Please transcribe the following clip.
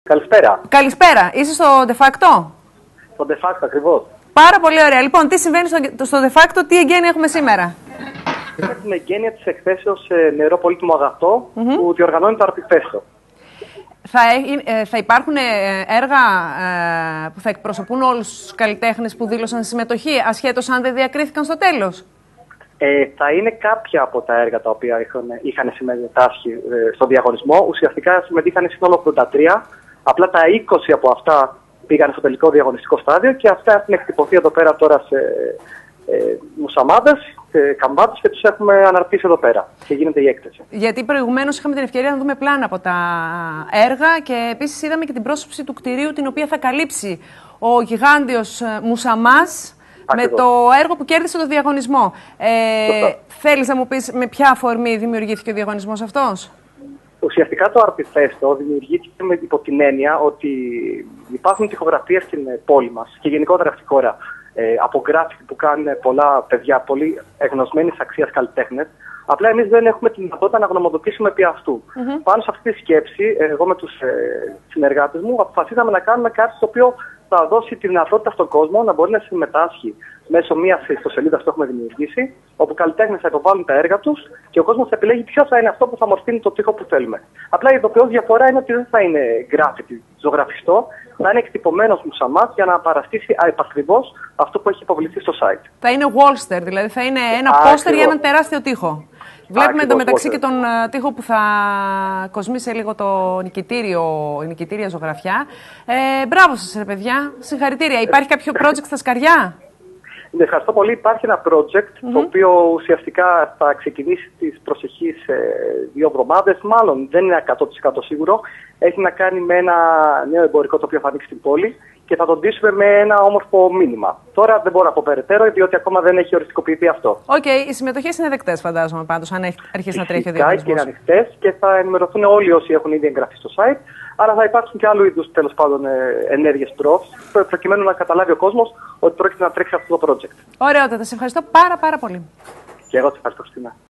Καλησπέρα. Καλησπέρα. Είσαι στο De facto? Στο De facto, ακριβώς. Πάρα πολύ ωραία. Λοιπόν, τι συμβαίνει στο De facto, τι εγγένεια έχουμε σήμερα? Έχουμε την εγγένεια της εκθέσεως νερό πολύτιμο αγαθό που διοργανώνει το Αρτιφέστο. Θα υπάρχουν έργα που θα εκπροσωπούν όλους τους καλλιτέχνες που δήλωσαν συμμετοχή, ασχέτως αν δεν διακρίθηκαν στο τέλος? Θα είναι κάποια από τα έργα τα οποία είχαν συμμετάσχει στο διαγωνισμό. Ουσιαστικά συμμετείχαν σύνολο 83. Απλά τα 20 από αυτά πήγαν στο τελικό διαγωνιστικό στάδιο και αυτά έχουν εκτυπωθεί εδώ πέρα τώρα σε μουσαμάδες, καμπάτες και τους έχουμε αναρτήσει εδώ πέρα και γίνεται η έκθεση. Γιατί προηγουμένως είχαμε την ευκαιρία να δούμε πλάνα από τα έργα και επίσης είδαμε και την πρόσωψη του κτηρίου την οποία θα καλύψει ο γιγάντιος Μουσαμάς. Με το έργο που κέρδισε το διαγωνισμό. Θέλεις να μου πεις με ποια αφορμή δημιουργήθηκε ο διαγωνισμός αυτός? Ουσιαστικά το Αρτιφέστο δημιουργήθηκε υπό την έννοια ότι υπάρχουν τοιχογραφίες στην πόλη μας και γενικότερα στη χώρα από γκράφιτι που κάνουν πολλά παιδιά, πολύ εγνωσμένης αξίας καλλιτέχνες. Απλά εμείς δεν έχουμε τη δυνατότητα να γνωμοδοτήσουμε επί αυτού. Πάνω σε αυτή τη σκέψη, εγώ με τους συνεργάτες μου αποφασίσαμε να κάνουμε κάτι το οποίο θα δώσει τη δυνατότητα στον κόσμο να μπορεί να συμμετάσχει μέσω μιας ιστοσελίδας που έχουμε δημιουργήσει, όπου καλλιτέχνες θα υποβάλουν τα έργα τους και ο κόσμος θα επιλέγει ποιο θα είναι αυτό που θα μορφύνει το τοίχο που θέλουμε. Απλά η ειδοποιώς διαφορά είναι ότι δεν θα είναι γκράφιτι ζωγραφιστό, θα είναι εκτυπωμένος μουσαμάς για να παραστήσει επακριβώς αυτό που έχει υποβληθεί στο site. Θα είναι wallster, δηλαδή θα είναι ένα πόστερ για έναν τεράστιο τοίχο. Βλέπουμε εντωμεταξύ και τον τοίχο που θα κοσμήσει λίγο το η νικητήρια ζωγραφιά. Μπράβο σας, ρε παιδιά. Συγχαρητήρια. Υπάρχει κάποιο project στα σκαριά? Ευχαριστώ πολύ. Υπάρχει ένα project το οποίο ουσιαστικά θα ξεκινήσει τις προσεχείς 2 εβδομάδες. Μάλλον δεν είναι 100% σίγουρο. Έχει να κάνει με ένα νέο εμπορικό το οποίο θα ανοίξει στην πόλη και θα τον ντύσουμε με ένα όμορφο μήνυμα. Τώρα δεν μπορώ να πω περαιτέρω, διότι ακόμα δεν έχει οριστικοποιηθεί αυτό. Οι συμμετοχές είναι δεκτές, φαντάζομαι πάντως, αν αρχίσει να τρέχει ο διαγωνισμός. Και είναι ανοιχτές και θα ενημερωθούν όλοι όσοι έχουν ήδη εγγραφεί στο site. Άρα θα υπάρξουν και άλλου είδους τέλος πάντων ενέργειες προκειμένου να καταλάβει ο κόσμος ότι πρόκειται να τρέξει αυτό το project. Ωραιότατα. Σε ευχαριστώ πάρα πολύ. Και εγώ σε ευχαριστώ, Χριστίνα.